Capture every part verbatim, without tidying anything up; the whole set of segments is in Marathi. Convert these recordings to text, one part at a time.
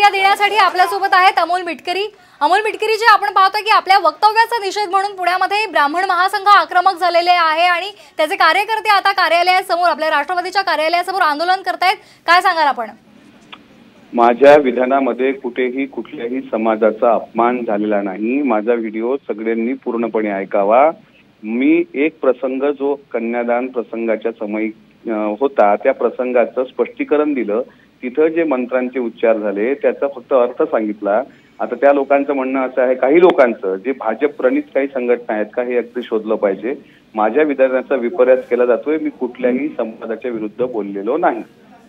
प्रतिक्रिया देण्यासाठी आपल्यासोबत आहेत अमोल मिटकरी। अमोल मिटकरी जी आपण पाहतोय की आपल्या वक्तव्याचा निषेध म्हणून पुण्यामध्ये ब्राह्मण महासंघ आक्रमक झालेले आहे आणि त्याचे कार्यकर्ते आता कार्यालयासमोर आपल्या राष्ट्रवादीच्या कार्यालयासमोर आंदोलन करतायत, काय सांगाल आपण? माझ्या विधानामध्ये कुठेही कुठल्याही समाजाचा अपमान झालेला नाही। माझा व्हिडिओ सगळ्यांनी पूर्णपणे ऐकावा। मी एक प्रसंग जो कन्यादान प्रसंगाच्या समय होता त्या प्रसंगाचं स्पष्टीकरण दिलं। तिथं जे मंत्रांचे उच्चार झाले त्याचा फक्त अर्थ सांगितला। आता त्या लोकांचं म्हणणं असं आहे, काही लोकांचं जे भाजप प्रणित काही संघटना आहेत का हे अगदी शोधलं पाहिजे। माझ्या विधानाचा विपर्यास केला जातोय। मी कुठल्याही समाजाच्या विरुद्ध बोललेलो नाही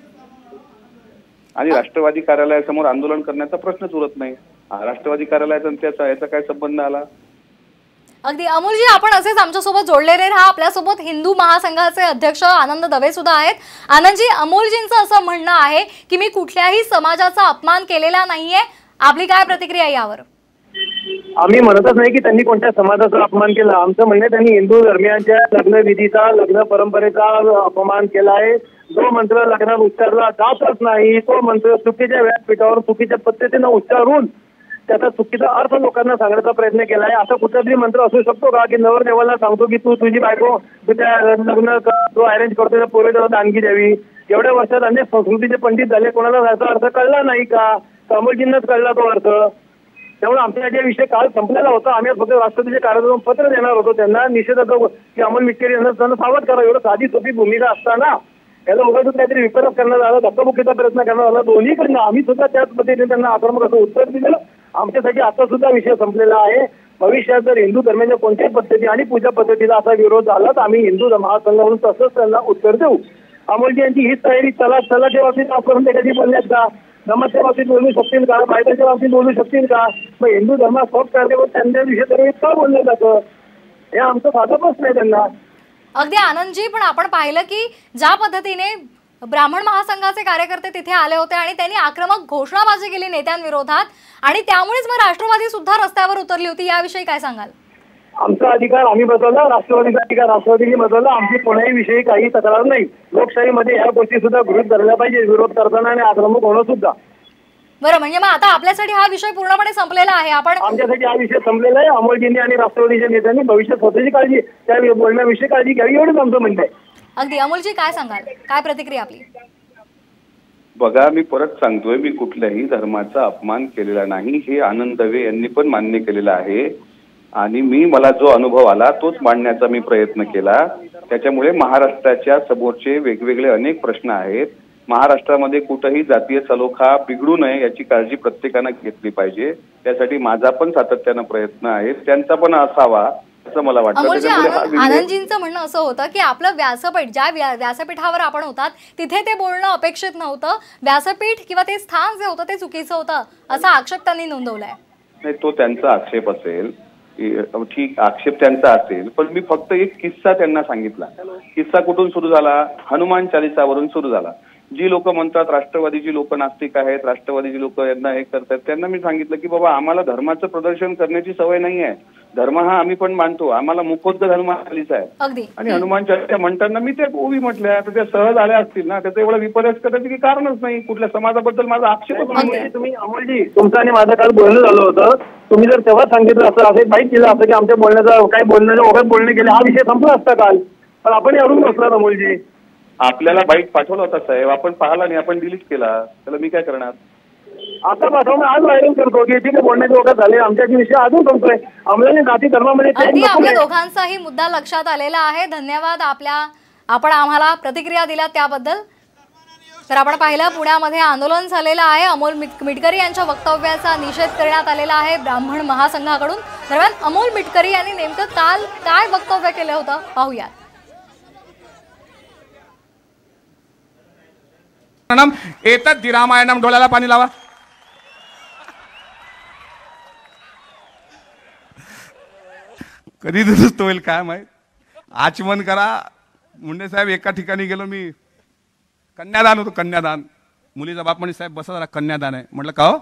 आणि राष्ट्रवादी कार्यालयासमोर आंदोलन करण्याचा प्रश्नच उरत नाही। राष्ट्रवादी कार्यालयाचा त्याचा याचा काय संबंध आला? अगदी अमोलजी, आपण असेच आमच्यासोबत जोडलेले राहा। आपल्यासोबत हिंदू महासंघाचे अध्यक्ष आनंद दवे सुद्धा आहेत। आनंदजी, अमोलजींचं असं म्हणणं आहे की मी कुठल्याही समाजाचा अपमान केलेला नाहीये, आपली काय प्रतिक्रिया यावर? आम्ही म्हणतच नाही की त्यांनी कोणत्या समाजाचा अपमान केला। आमचं म्हणणं त्यांनी हिंदू धर्मियांच्या लग्नविधीचा लग्न परंपरेचा अपमान केला आहे। जो मंत्र लग्नात उच्चारला जातच नाही तो मंत्र चुकीच्या व्यासपीठावर चुकीच्या पद्धतीने उच्चारून त्याचा चुकीचा अर्थ लोकांना सांगण्याचा प्रयत्न केला आहे। असा कुठला तरी मंत्र असू शकतो का की नवरदेवाला सांगतो की तू तुझी बायको तुझ्या लग्न जो अरेंज करतो पूर्वी दानगी द्यावी? एवढ्या वर्षात अनेक संस्कृतीचे पंडित झाले, कोणाला त्याचा अर्थ कळला नाही का? अमोलजींनाच कळला तो अर्थ। त्यामुळे आमचा या विषय काल संपलेला होता। आम्ही फक्त राष्ट्रपतीचे कार्यक्रम पत्र देणार होतो त्यांना निषेधाचं की अमोल मिटकरी यांना त्यांना सावध करा। एवढं साधी सोपी भूमिका असताना याला उगाच काहीतरी विपरीत करण्यात आला, धक्काबुक्कीचा प्रयत्न करण्यात आला दोन्हीकडनं। आम्ही सुद्धा त्याच पद्धतीने त्यांना आक्रमक असं उत्तर दिलं। आमच्यासाठी आता सुद्धा विषय संपलेला आहे। भविष्यात जर हिंदू धर्माच्या कोणत्याही पद्धती आणि पूजा पद्धतीला असा विरोध झाला तर आम्ही हिंदू महासंघ म्हणून तसंच त्यांना उत्तर देऊ। अमोलजी यांची हीच तयारी चला चलाच्या बाबतीत आपण ते कधी बोलण्यात का? धर्माच्या बाबतीत बोलू शकतील का? बायकाच्या बाबतीत बोलू शकतील का? मग हिंदू धर्मात सॉफ्ट करण्यावर त्यांच्या विषय का बोललं जातं? हे आमचं साधा प्रश्न आहे त्यांना। अगदी आनंदजी, पण आपण पाहिलं की ज्या पद्धतीने ब्राह्मण महासंघाचे कार्यकर्ते तिथे आले होते आणि त्यांनी आक्रमक घोषणाबाजी केली नेत्यांविरोधात आणि त्यामुळेच मग राष्ट्रवादी सुद्धा रस्त्यावर उतरली होती, याविषयी काय सांगाल? आमचा अधिकार आम्ही बदलला, राष्ट्रवादीचा अधिकार राष्ट्रवादीने बदलला। आमची कोणाही विषयी काही तक्रार नाही। लोकशाहीमध्ये ह्या गोष्टी सुद्धा गृहीत धरल्या पाहिजे, विरोध करताना आणि आक्रमक होणं सुद्धा। बरं, म्हणजे मग आता आपल्यासाठी हा विषय पूर्णपणे संपलेला आहे। आपण आमच्यासाठी हा विषय संपलेला आहे। अमोलजींनी आणि राष्ट्रवादीच्या नेत्यांनी भविष्यात स्वतःची काळजी त्या बोलण्याविषयी काळजी घ्यावी एवढंच आमचं म्हणणं आहे। अगदी अमोलजी, काय सांगाल, काय प्रतिक्रिया आपली? बघा, मी परत सांगतोय, मी कुठल्याही धर्माचा अपमान केलेला नाही हे आनंद दवे यांनी पण मान्य केलेलं आहे आणि मी मला जो अनुभव आला तोच मांडण्याचा मी प्रयत्न केला। त्याच्यामुळे महाराष्ट्राच्या समोरचे वेगवेगळे अनेक प्रश्न आहेत। महाराष्ट्रामध्ये कुठेही जातीय सलोखा बिघडू नये याची काळजी प्रत्येकानं घेतली पाहिजे। त्यासाठी माझा पण सातत्यानं प्रयत्न आहे, त्यांचा पण असावा असं मला वाटतं। आनंदजींचं म्हणणं असं होतं की आपलं व्यासपीठ ज्या व्यासपीठावर आपण होतात तिथे ते बोलणं अपेक्षित नव्हतं, व्यासपीठ किंवा ते स्थान जे होतं ते चुकीचं होतं असा आक्षेप त्यांनी नोंदवलाय। नाही, तो त्यांचा आक्षेप असेल, ठीक, आक्षेप त्यांचा असेल, पण मी फक्त एक किस्सा त्यांना सांगितला। किस्सा कुठून सुरू झाला? हनुमान चालिसावरून सुरू झाला। जी लोक म्हणतात राष्ट्रवादीची लोक नास्तिक आहेत, राष्ट्रवादीची लोक यांना हे करतात, त्यांना मी सांगितलं की बाबा आम्हाला धर्माचं प्रदर्शन करण्याची सवय नाही आहे। धर्म हा आम्ही पण मानतो, आम्हाला मुखोद्गत हनुमान चालीसा आहे आणि हनुमान चालीसा म्हणताना मी त्या ओवी म्हटल्या तर त्या सहज आल्या असतील ना, त्याचा एवढा विपर्यास करायची काही कारणच नाही। कुठल्या समाजाबद्दल माझा आक्षेपच नाही। तुम्ही अमोलजी, तुमचं आणि माझं काल बोलणं झालं होतं, तुम्ही जर तेव्हा सांगितलं असं असं माहीत केलं असं की आमच्या बोलण्याचा काही बोलण्याच्या ओघात बोलणे गेले, हा विषय संपला असता काल, पण आपण अडून बसला अमोलजी। आपल्याला बाईट पाठवला होता साहेब, आपण पाहिला नाही, आपण डिलीट केला, त्याला मी काय करणार? आता पाठवून आज व्हायरल करतो की ठीक आहे बोलण्याचे ओघात झाले, आमच्याची विषय अजून संपतोय। आम्हाला जाती धर्मामध्ये आपल्या दोघांचाही मुद्दा लक्षात आलेला आहे। धन्यवाद आपल्या आपण आम्हाला प्रतिक्रिया दिल्या त्याबद्दल। तर आपण पाहिलं पुण्यामध्ये आंदोलन झालेलं आहे। अमोल मिटकरी यांच्या वक्तव्याचा निषेध करण्यात आलेला आहे ब्राह्मण महासंघाकडून। दरम्यान अमोल मिटकरी यांनी नेमकं काल काय वक्तव्य केलं होतं पाहूयात। एतत् रामायणम, डोळ्याला पाणी लावा। कधी दुरुस्त होईल काय माहित, आचमन करा। मुंडे साहेब, एका ठिकाणी गेलो मी, कन्यादान होतं, कन्यादान। मुलीचा बाप म्हणे साहेब बसा जरा, कन्यादान आहे। म्हटलं का हो?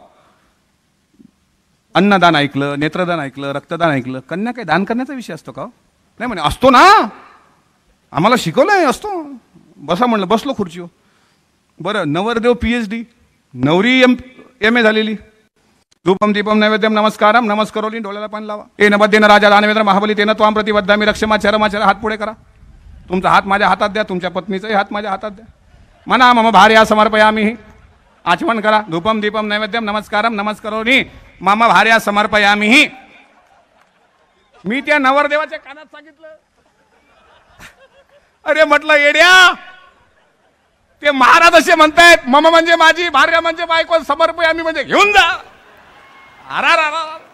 अन्नदान ऐकलं, नेत्रदान ऐकलं, रक्तदान ऐकलं, कन्या काही दान करण्याचा विषय असतो का? नाही म्हणे असतो ना, आम्हाला शिकवलंय असतो। बसा म्हणलं, बसलो खुर्चीवर। बरं, नवरदेव पीएचडी, नवरी एम एम ए झालेली. धूपम दीपम नैवेद्यम नमस्कारम नमस्करोली डोळ्याला पाणी लावा. ए नबद्देन राजा दानवेंद्र महाबली तेन त्वाम प्रतिबद्धामी रक्षमा चरमाचर. हात पुढे करा. तुमचा हात माझ्या हातात द्या. तुमच्या पत्नीचाही हात माझ्या हातात द्या. म्हणा मम भार्या समर्पयामी. आचमन करा. धूपम दीपम नैवेद्यम नमस्कारम नमस्करोली मम भार्या समर्पयामी. मी त्या नवरदेवाच्या कानात सांगितलं. अरे म्हटलं येड्या, ते महाराज असे म्हणतायत मम म्हणजे माझी, भार्या म्हणजे बायको, समर्पयामी म्हणजे घेऊन जा. अरा